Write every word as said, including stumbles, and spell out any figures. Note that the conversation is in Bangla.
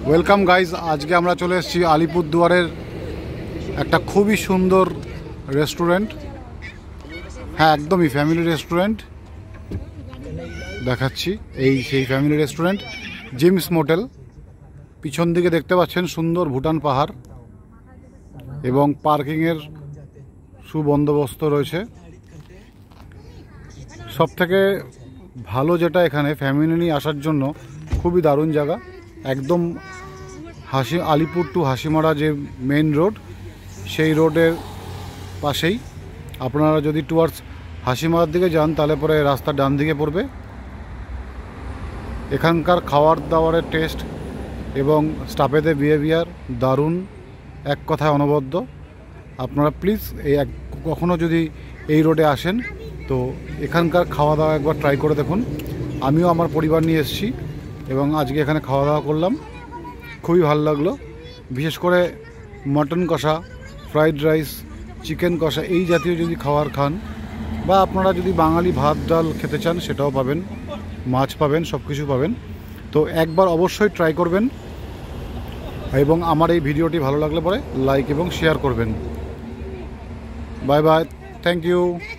ওয়েলকাম গাইজ, আজকে আমরা চলে এসেছি আলিপুরদুয়ারের একটা খুবই সুন্দর রেস্টুরেন্ট। হ্যাঁ, একদমই ফ্যামিলি রেস্টুরেন্ট দেখাচ্ছি। এই সেই ফ্যামিলি রেস্টুরেন্ট জিমস মোটেল। পিছন দিকে দেখতে পাচ্ছেন সুন্দর ভুটান পাহাড় এবং পার্কিংয়ের সুবন্দোবস্ত রয়েছে। সব থেকে ভালো যেটা এখানে ফ্যামিলি নিয়ে আসার জন্য খুবই দারুণ জায়গা। একদম হাসি আলিপুর টু হাসিমারা যে মেইন রোড, সেই রোডের পাশেই। আপনারা যদি টুয়ার্ডস হাসিমারার দিকে যান তাহলে পরে রাস্তা ডান দিকে পড়বে। এখানকার খাওয়ার দাওয়ারের টেস্ট এবং স্টাফেদের বিহেভিয়ার দারুণ, এক কথায় অনবদ্য। আপনারা প্লিজ এই এক কখনও যদি এই রোডে আসেন তো এখানকার খাওয়া দাওয়া একবার ট্রাই করে দেখুন। আমিও আমার পরিবার নিয়ে এসেছি এবং আজকে এখানে খাওয়া দাওয়া করলাম, খুবই ভালো লাগলো। বিশেষ করে মটন কষা, ফ্রাইড রাইস, চিকেন কষা এই জাতীয় যদি খাবার খান, বা আপনারা যদি বাঙালি ভাত ডাল খেতে চান সেটাও পাবেন, মাছ পাবেন, সব কিছু পাবেন। তো একবার অবশ্যই ট্রাই করবেন এবং আমার এই ভিডিওটি ভালো লাগলে পরে লাইক এবং শেয়ার করবেন। Bye bye, thank you.